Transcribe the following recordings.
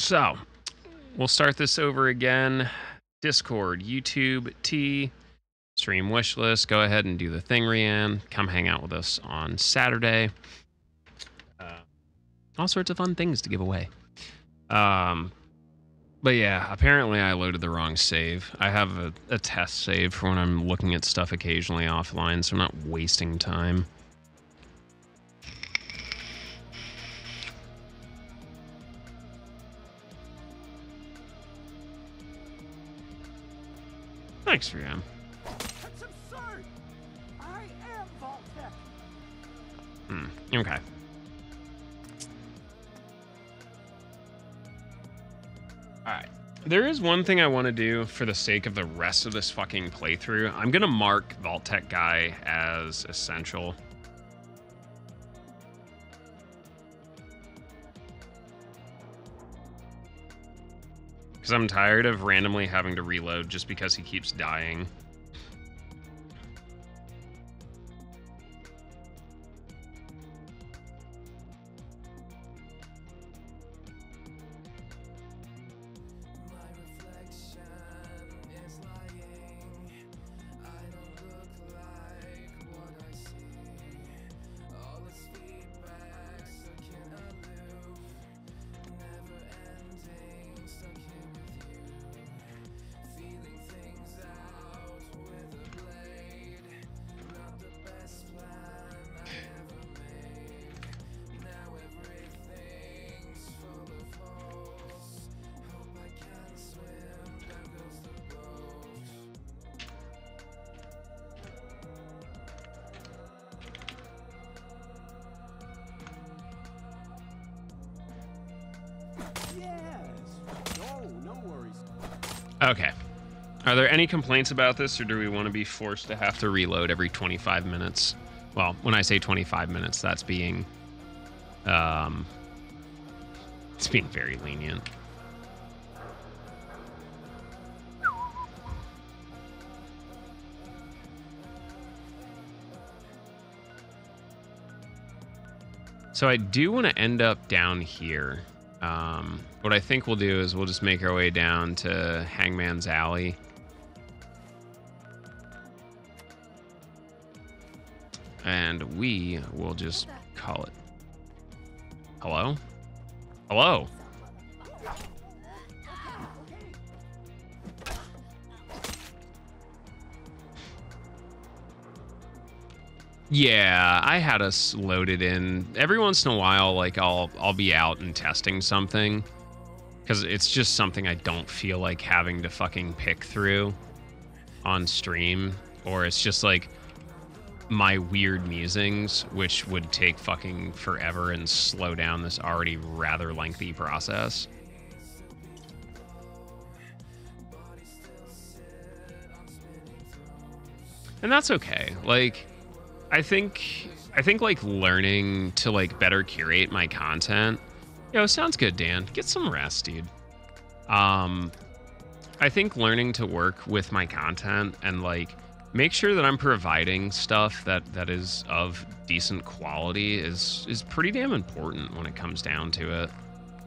So, we'll start this over again. Discord, YouTube, T, stream wish list. Go ahead and do the thing, Rianne. Come hang out with us on Saturday. All sorts of fun things to give away. But yeah, apparently I loaded the wrong save. I have a test save for when I'm looking at stuff occasionally offline, so I'm not wasting time. Thanks, Rianne. That's absurd! I am Vault-Tec! Okay. Alright. There is one thing I want to do for the sake of the rest of this fucking playthrough. I'm going to mark Vault-Tec guy as essential. Because I'm tired of randomly having to reload just because he keeps dying. Okay. Are there any complaints about this, or do we want to be forced to have to reload every 25 minutes? Well, when I say 25 minutes, that's being... it's being very lenient. So I do want to end up down here. What I think we'll do is we'll just make our way down to Hangman's Alley. And we will just call it. Hello? Hello? Yeah, I had us loaded in. Every once in a while, like I'll be out and testing something, because it's just something I don't feel like having to fucking pick through on stream, or it's just like my weird musings, which would take fucking forever and slow down this already rather lengthy process. And that's okay. Like, I think like learning to like better curate my content. Yo, sounds good, Dan. Get some rest, dude. I think learning to work with my content and like make sure that I'm providing stuff that is of decent quality is pretty damn important when it comes down to it.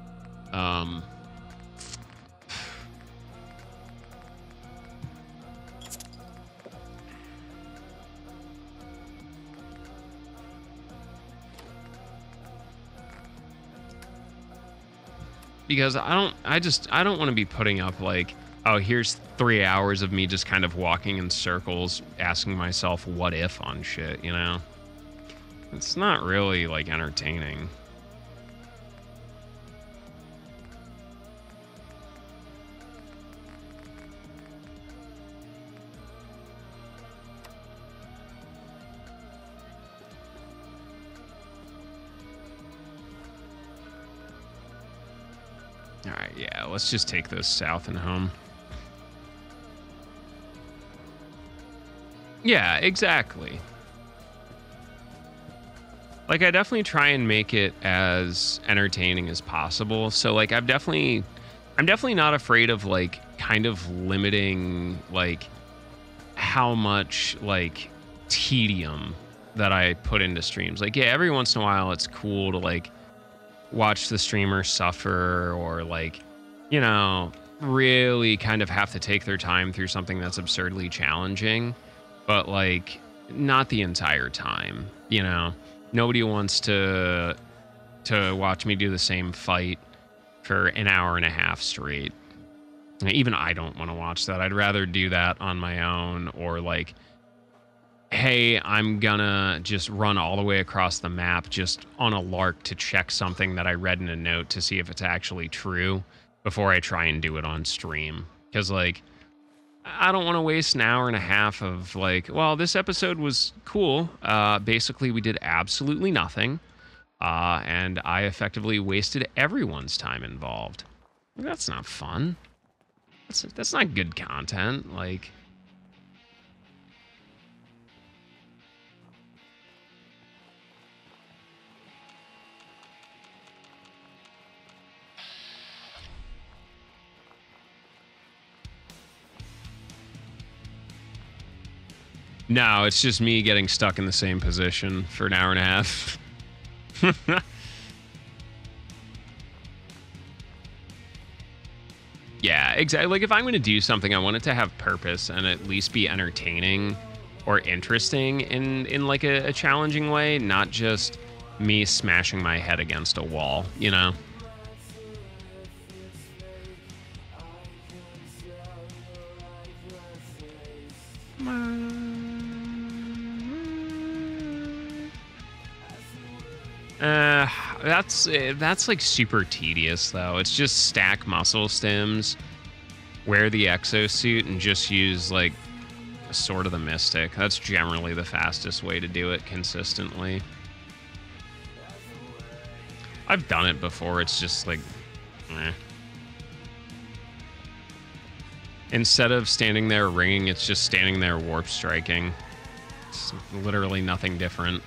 Because I don't want to be putting up like, oh, here's 3 hours of me just kind of walking in circles, asking myself what if on shit, you know? It's not really like entertaining. All right, yeah, let's just take this south and home. Yeah, exactly. Like, I definitely try and make it as entertaining as possible. So, like, I'm definitely not afraid of, like, kind of limiting, like, how much, like, tedium that I put into streams. Like, yeah, every once in a while it's cool to, like, watch the streamer suffer or, like, you know, really kind of have to take their time through something that's absurdly challenging, but like not the entire time, you know. Nobody wants to watch me do the same fight for an hour and a half straight. Even I don't want to watch that. I'd rather do that on my own, or like, hey, I'm gonna just run all the way across the map just on a lark to check something that I read in a note to see if it's actually true before I try and do it on stream. Because, like, I don't want to waste an hour and a half of, like, well, this episode was cool. Basically, we did absolutely nothing. And I effectively wasted everyone's time involved. That's not fun. That's not good content. Like, no, it's just me getting stuck in the same position for an hour and a half. Yeah, exactly. Like, if I'm going to do something, I want it to have purpose and at least be entertaining or interesting in like a challenging way, not just me smashing my head against a wall, you know? That's like super tedious though. It's just stack muscle stims, wear the exosuit, and just use like a Sword of the Mystic. That's generally the fastest way to do it consistently. I've done it before. It's just like, eh. Instead of standing there ringing, it's just standing there warp striking. It's literally nothing different.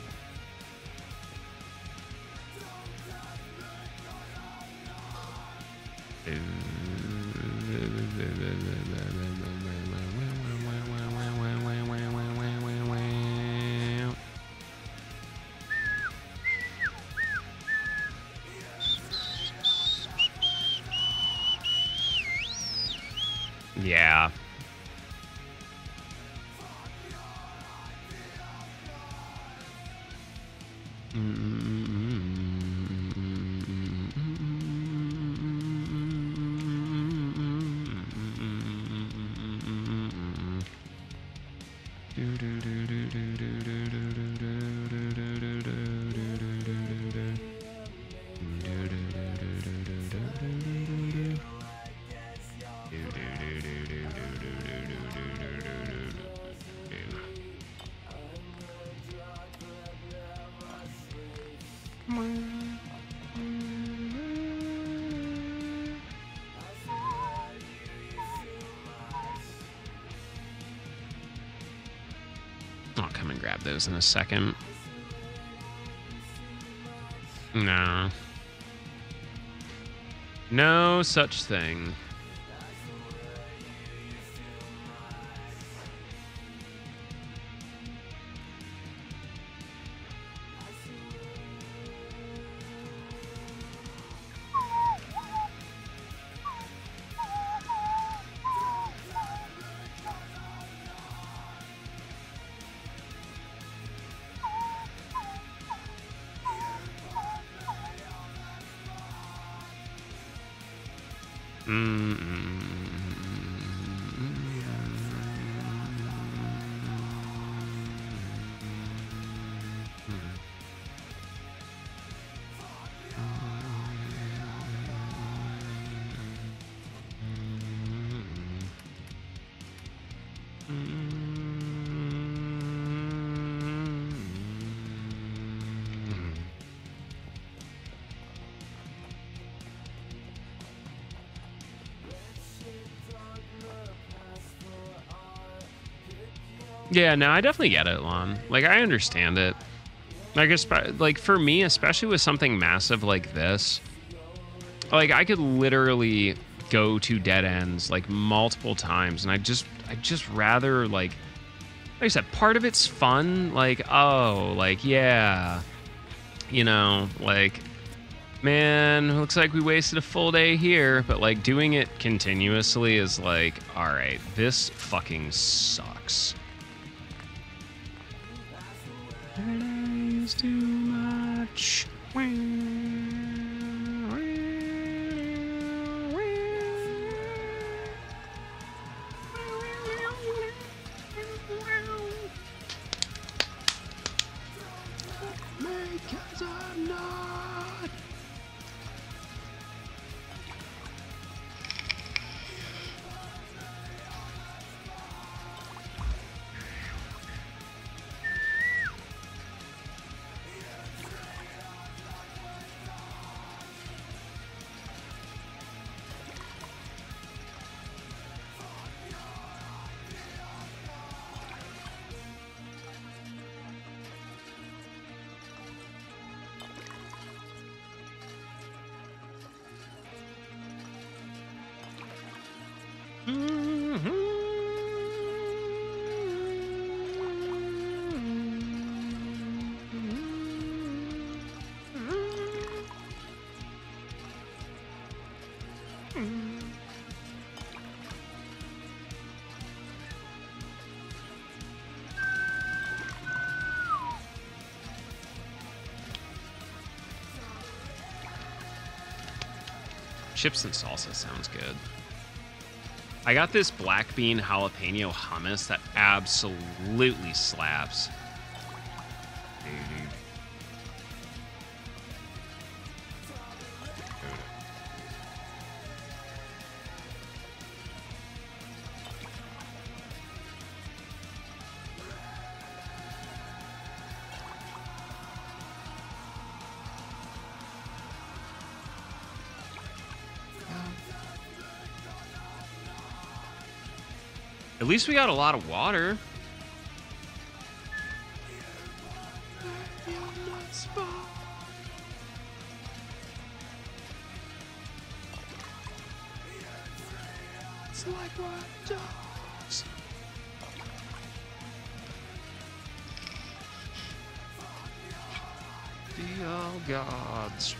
Yeah. I'll come and grab those in a second. No. No such thing. Yeah, no, I definitely get it, Lon. Like, I understand it. Like, for me, especially with something massive like this, like, I could literally go to dead ends, like, multiple times, and I just rather, like I said, part of it's fun, like, oh, like, yeah, you know, like, Man, looks like we wasted a full day here, but like doing it continuously is like, all right, this fucking sucks. Today's too much. Because I'm not. Chips and salsa sounds good. I got this black bean jalapeno hummus that absolutely slaps. At least we got a lot of water. It's like what dogs. The all gods.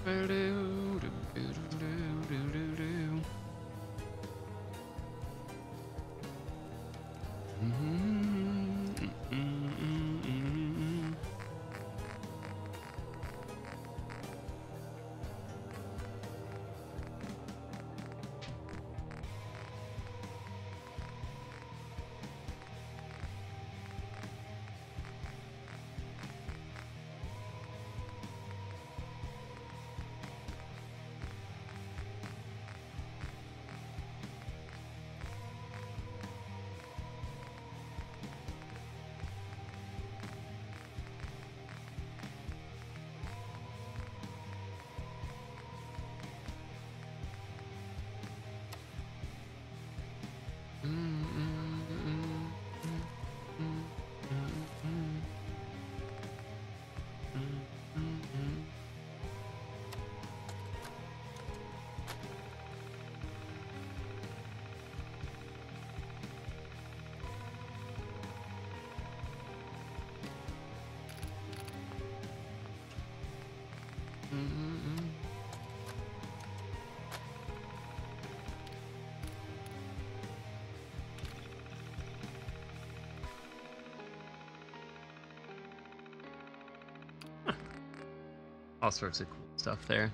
All sorts of cool stuff there.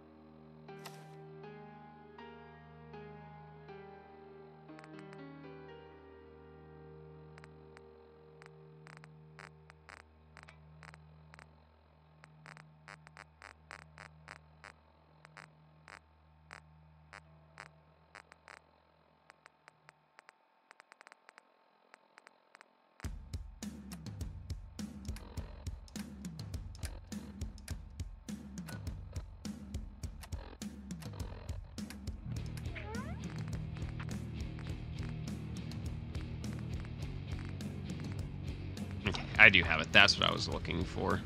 I do have it. That's what I was looking for.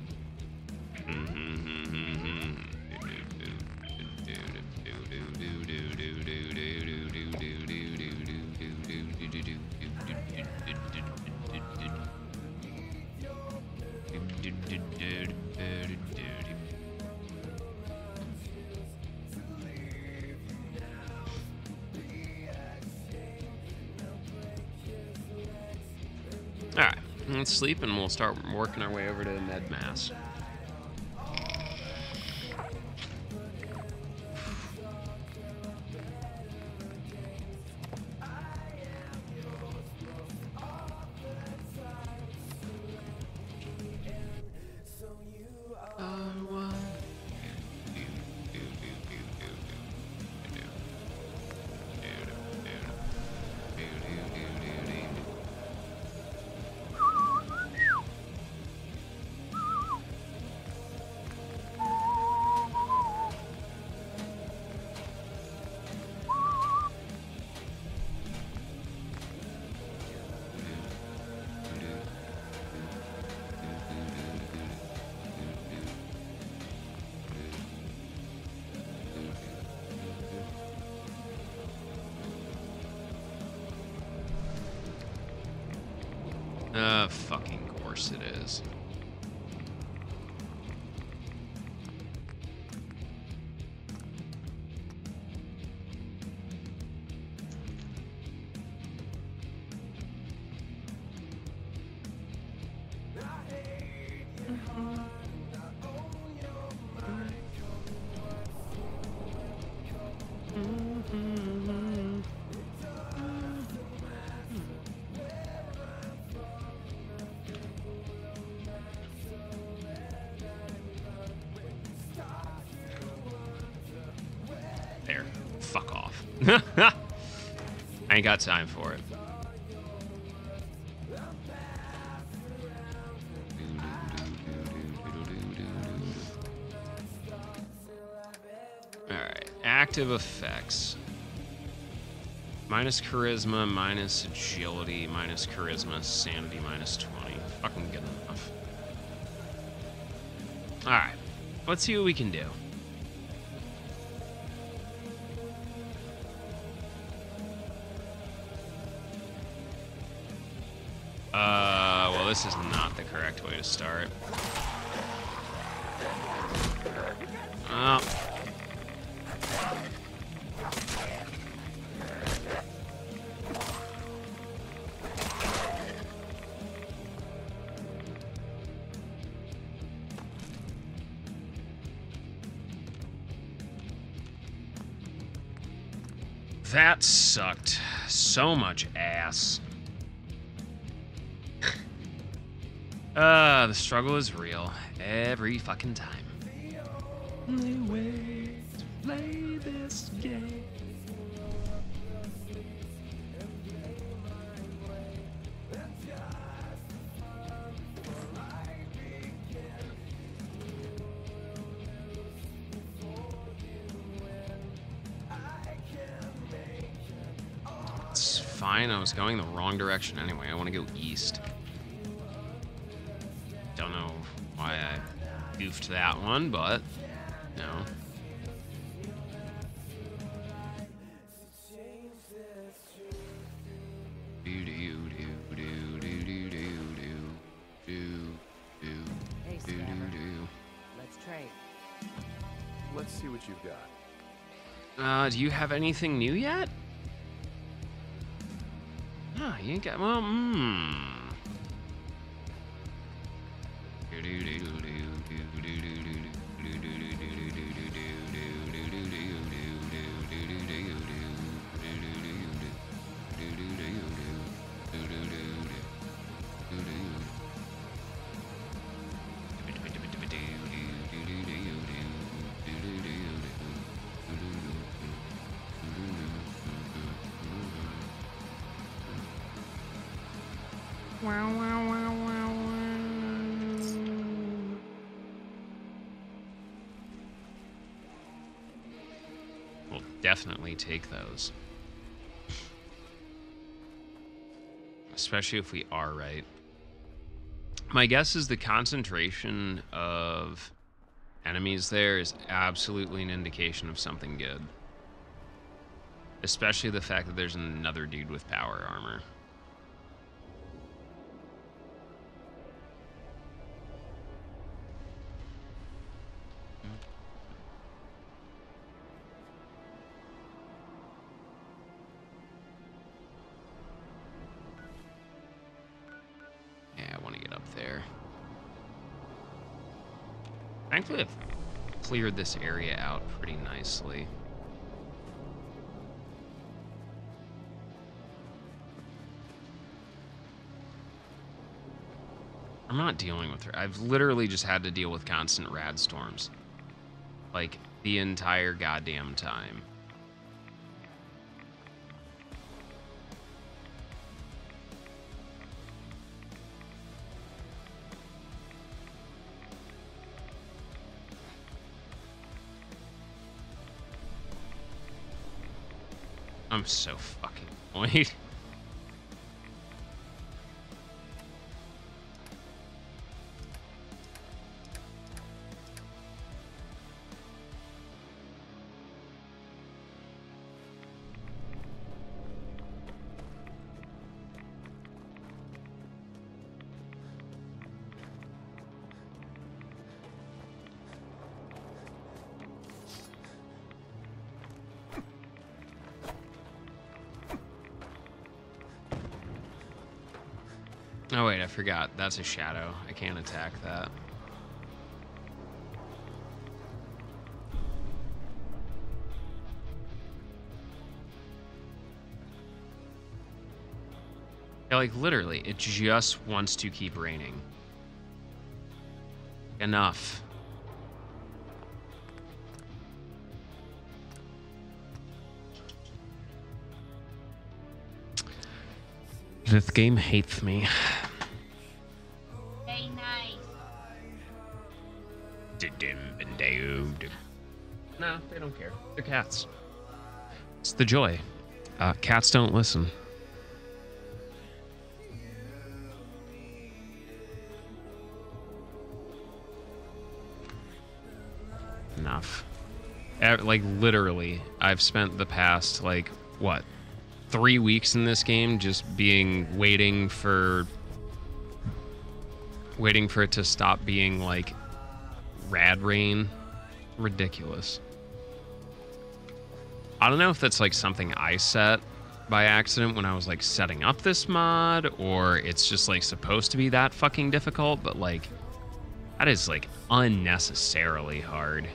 All right. Let's sleep and we'll start working our way over to Med Mass. Fucking course it is. There. Fuck off. I ain't got time for it. Alright. Active effects. Minus charisma, minus agility, minus charisma, sanity, minus 20. Fucking good enough. Alright. Let's see what we can do. Well, this is not the correct way to start. Oh. That sucked. So much ass. The struggle is real. Every fucking time. Only way to play this game. It's fine. I was going the wrong direction anyway. I want to go east. Don't know why I goofed that one, but no. Hey, Scammer. Let's trade. Let's see what you've got. Do you have anything new yet? No, you ain't got. Well, we'll definitely take those. Especially if we are right. My guess is the concentration of enemies there is absolutely an indication of something good. Especially the fact that there's another dude with power armor. Thankfully, I've cleared this area out pretty nicely. I'm not dealing with her. I've literally just had to deal with constant rad storms. Like, the entire goddamn time. I'm so fucking annoyed. Oh wait, I forgot. That's a shadow. I can't attack that. Yeah, like literally, it just wants to keep raining. Enough. This game hates me. Very nice. No, they don't care. They're cats. It's the joy. Cats don't listen. Enough. Like, literally, I've spent the past, like, what? 3 weeks in this game just waiting for it to stop being like rad rain Ridiculous. I don't know if that's like something I set by accident when I was like setting up this mod, or it's just like supposed to be that fucking difficult, but like that is like unnecessarily hard.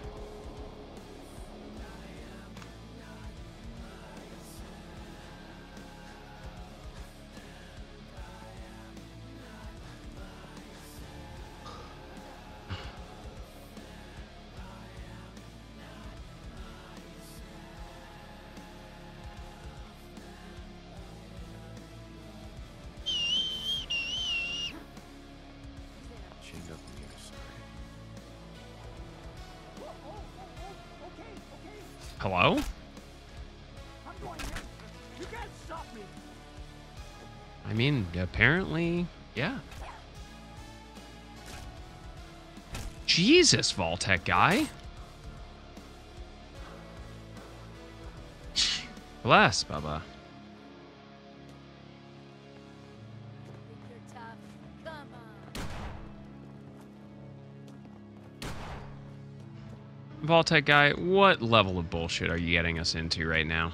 Chained up on the other side. Okay. Hello? I'm going in. You can't stop me. I mean, apparently, yeah. Jesus, Vault-Tec guy. Bless, Bubba. Think you're tough? Come on. Vault-Tec guy, what level of bullshit are you getting us into right now?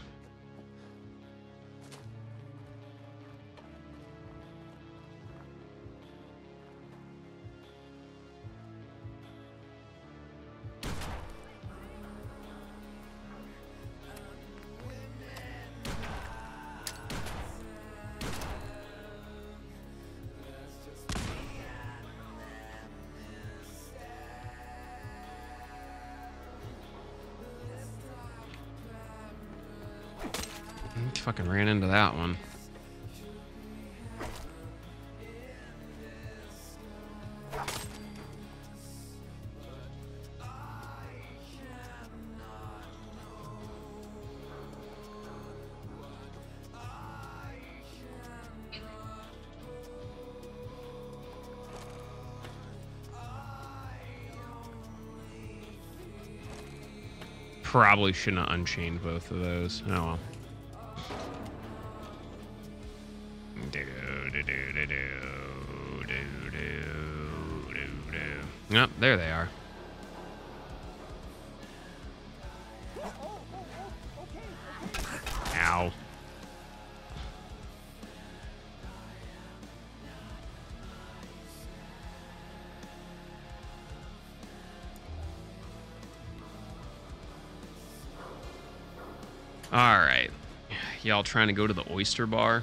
Fucking ran into that one. Probably shouldn't have unchained both of those. Oh well. Yep, there they are. Ow. All right. Y'all trying to go to the oyster bar?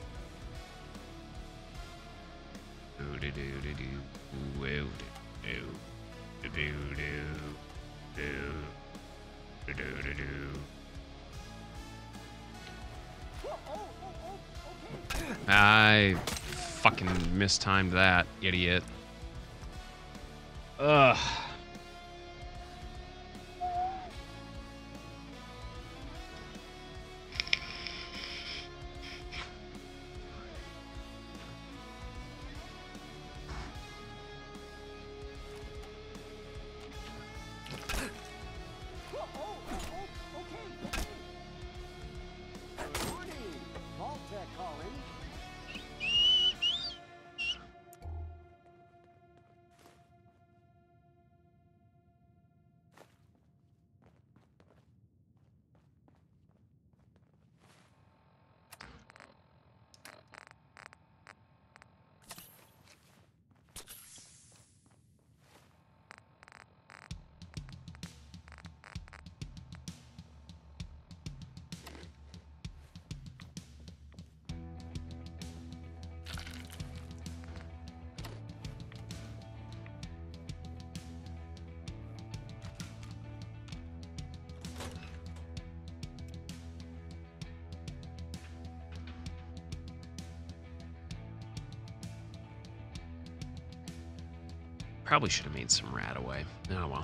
I fucking mistimed that, idiot. Ugh. Probably should have made some rat away. Oh well.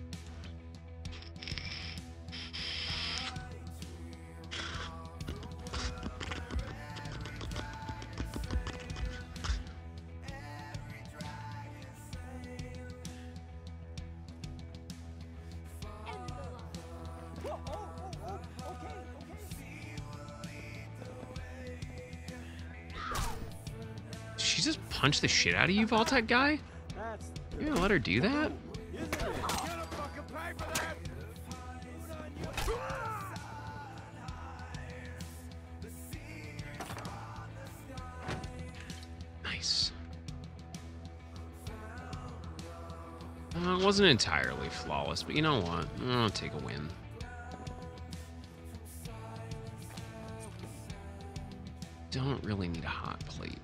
Did she just punch the shit out of you, Vault-Tec guy? You gonna let her do that? Get a fucking pay for that! Nice. It wasn't entirely flawless, but you know what? I'll take a win. Don't really need a hot plate.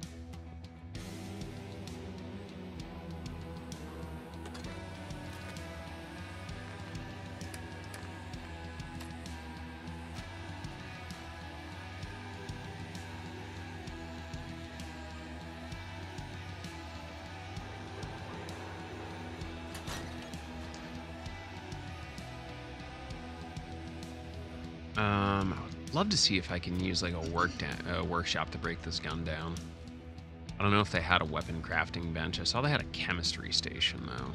I'd love to see if I can use like a workshop to break this gun down. I don't know if they had a weapon crafting bench. I saw they had a chemistry station though.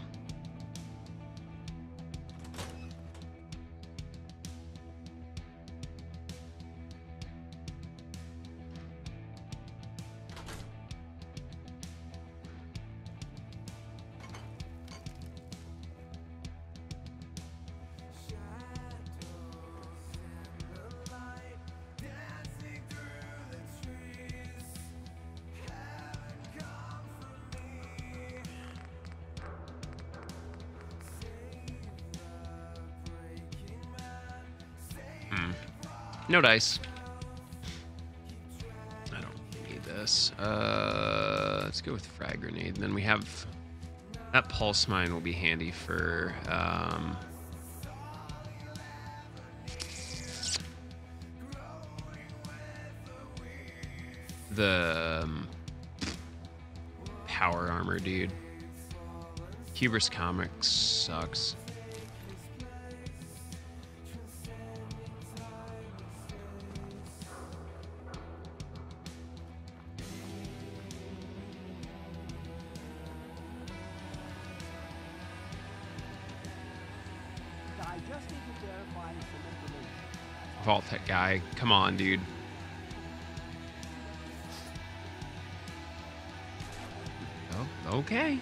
No dice. I don't need this. Let's go with frag grenade. And then we have that pulse mine will be handy for the power armor, dude. Hubris Comics sucks. I just need to verify some information. Vault that guy. Come on, dude. Oh, okay.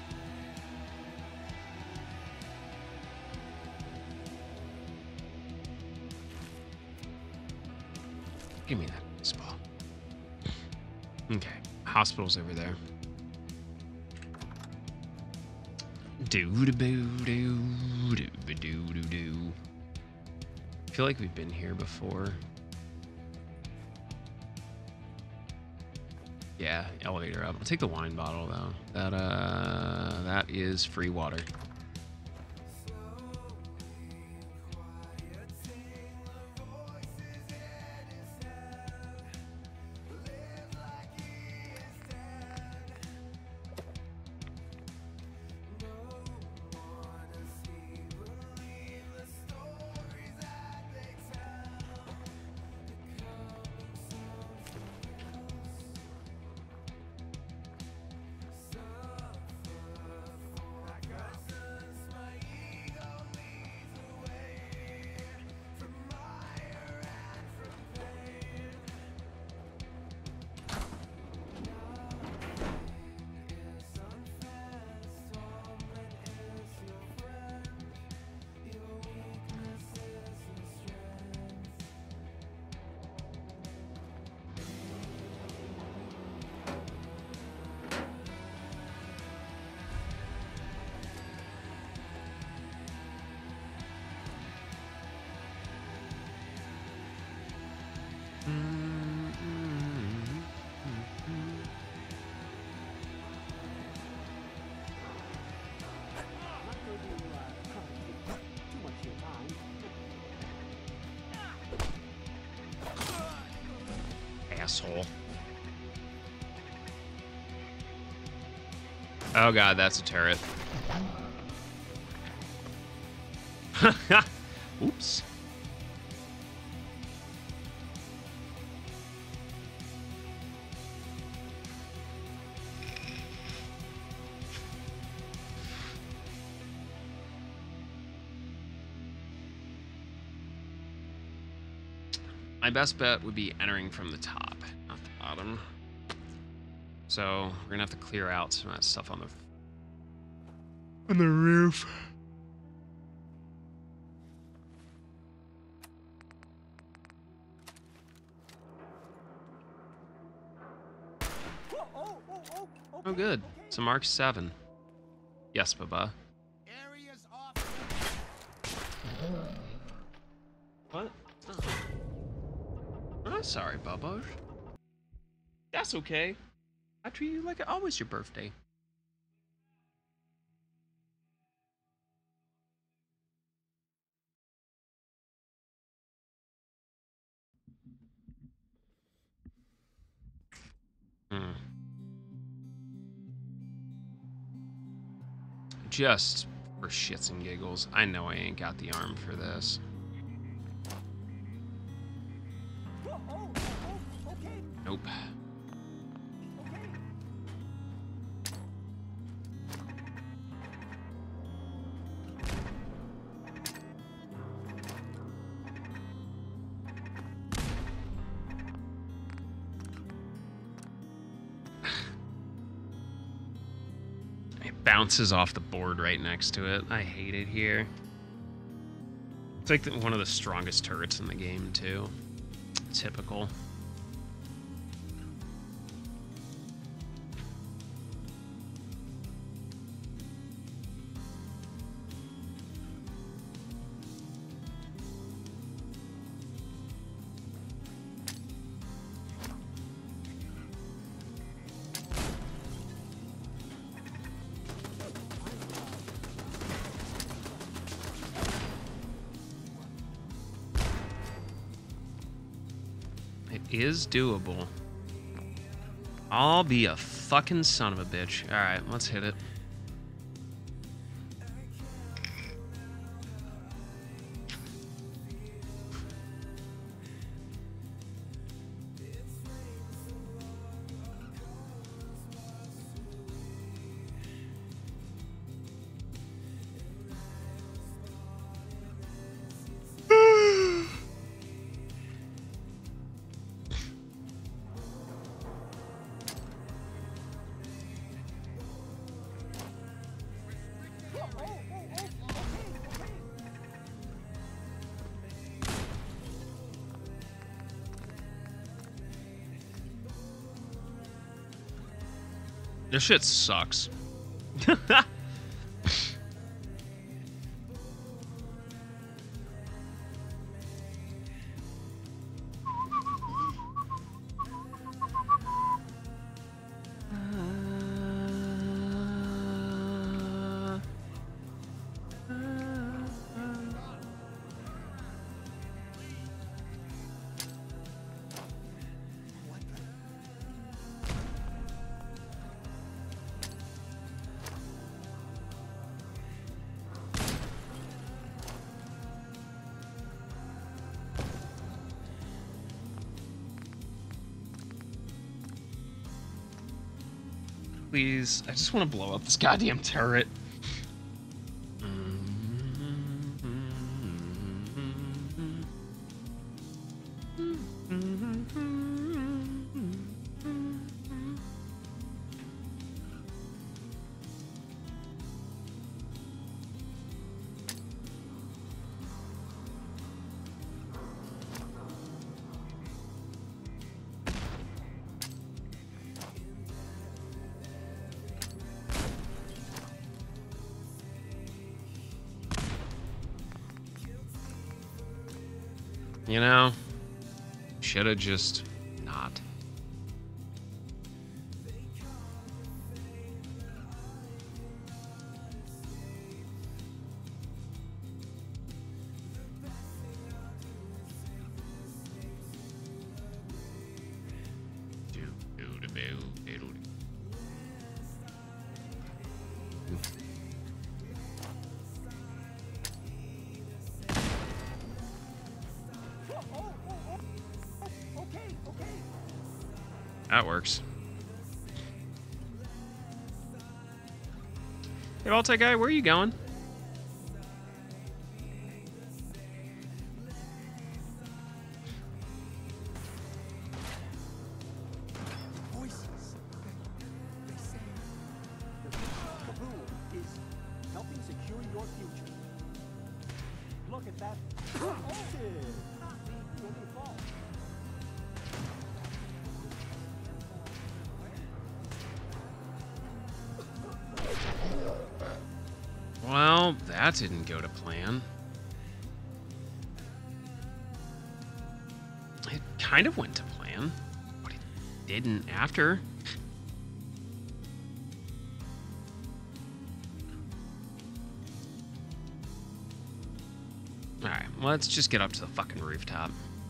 Give me that spot. Okay. Hospital's over there. Do-do-boo-do-do-do-do-do. I feel like we've been here before. Yeah, elevator up. I'll take the wine bottle though. That is free water. Not going to take too much of your time. Asshole. Oh god, that's a turret. Oops. My best bet would be entering from the top, not the bottom. So we're gonna have to clear out some of that stuff on the roof. Oh, good. So Mark 7. Yes, Baba. Areas off. What? Oh, sorry, Bubba. That's okay. I treat you like it's always your birthday. Hmm. Just for shits and giggles, I know I ain't got the arm for this. Okay. Nope. Okay. It bounces off the board right next to it. I hate it here. It's like one of the strongest turrets in the game, too. Typical. It is doable. I'll be a fucking son of a bitch. Alright, let's hit it. This shit sucks. Please, I just want to blow up this goddamn turret. You know, should have just not. That works. Hey, Vault-Tec guy, where are you going? Voices. They say the mission of Kabul is helping secure your future. Look at that. Altered. Not the only fault. that didn't go to plan. It kind of went to plan, but it didn't after. Alright, let's just get up to the fucking rooftop.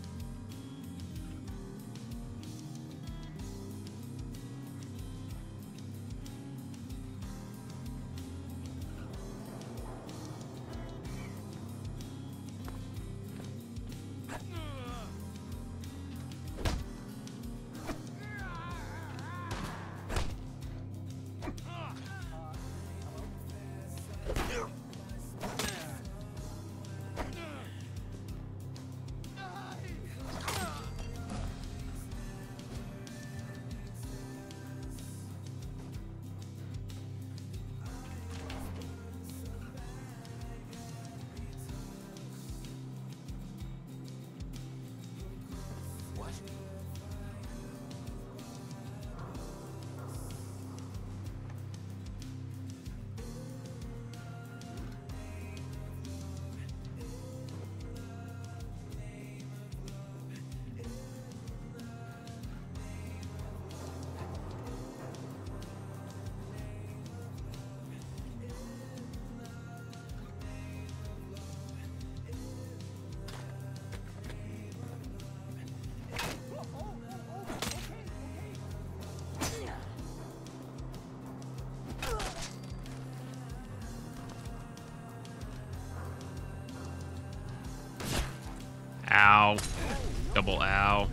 Ow. Double ow.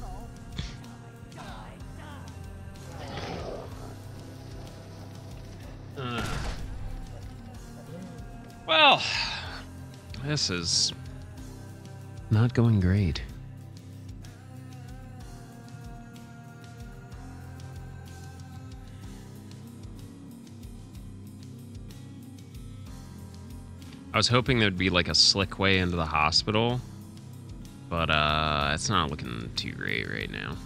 Well, this is not going great. I was hoping there'd be like a slick way into the hospital, but it's not looking too great right now.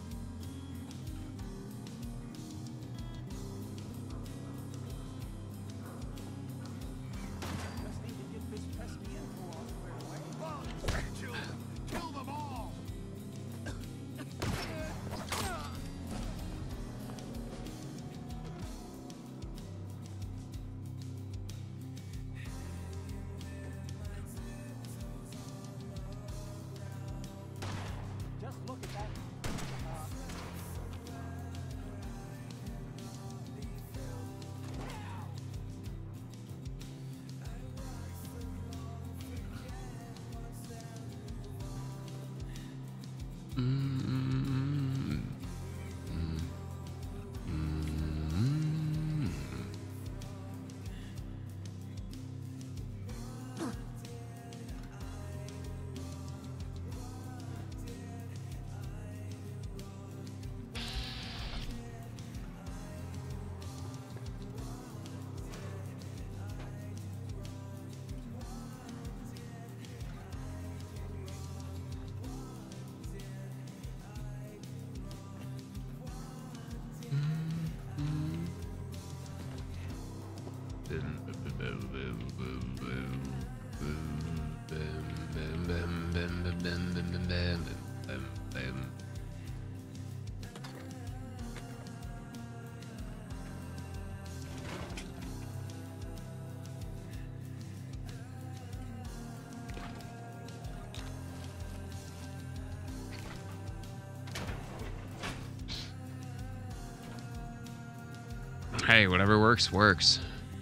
Hey, whatever works, works.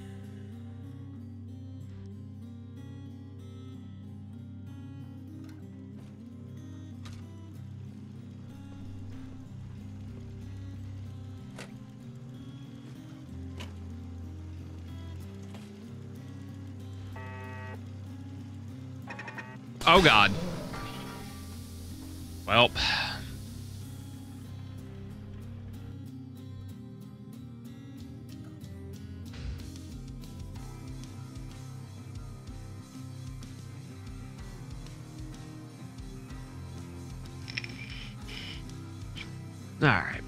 Oh, God. Well. All right.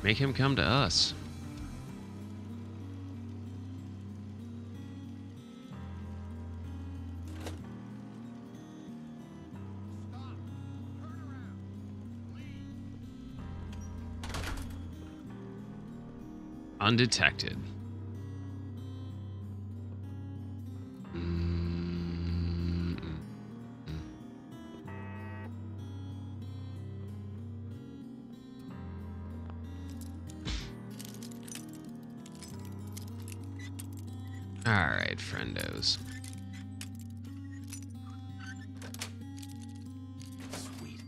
Make him come to us. Undetected. All right, friendos. Sweet.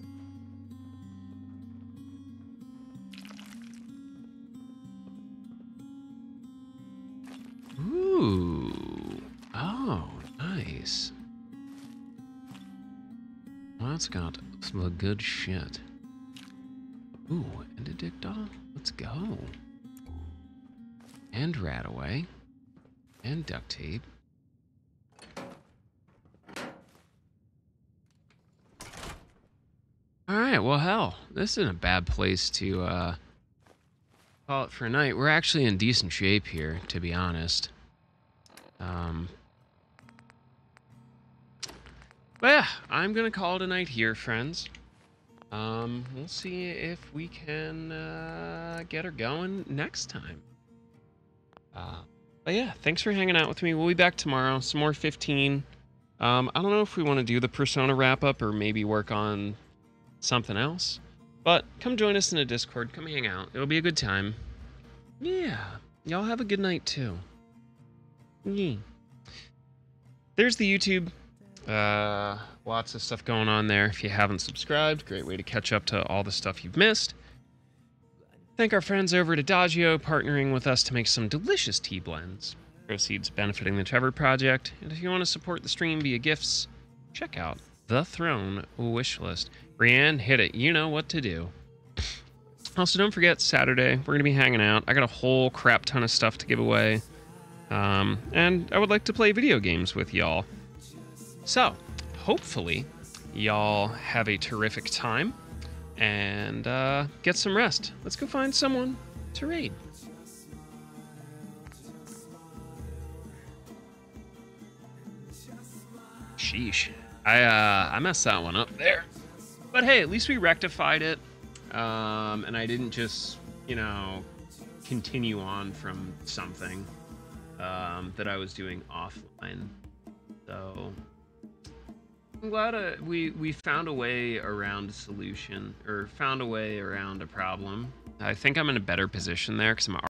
Ooh. Oh, nice. Well, that's got some good shit. Ooh, and a dick doll. Let's go. And rat away. And duct tape. Alright, well, hell. This isn't a bad place to call it for a night. We're actually in decent shape here, to be honest. But yeah, I'm gonna call it a night here, friends. We'll see if we can get her going next time. But yeah, thanks for hanging out with me. We'll be back tomorrow. Some more 15. I don't know if we want to do the Persona wrap-up or maybe work on something else. But come join us in a Discord. Come hang out. It'll be a good time. Yeah. Y'all have a good night, too. Yeah. There's the YouTube. Lots of stuff going on there. If you haven't subscribed, great way to catch up to all the stuff you've missed. Thank our friends over at Adagio, partnering with us to make some delicious tea blends. Proceeds benefiting the Trevor Project. And if you want to support the stream via gifts, check out the Throne Wishlist. Brienne, hit it. You know what to do. Also, don't forget, Saturday, we're going to be hanging out. I got a whole crap ton of stuff to give away. And I would like to play video games with y'all. So, hopefully, y'all have a terrific time. And get some rest. Let's go find someone to raid. Sheesh. I messed that one up there. But hey, at least we rectified it. And I didn't just, you know, continue on from something that I was doing offline. So I'm glad we found a way around a solution, or found a way around a problem. I think I'm in a better position there because I'm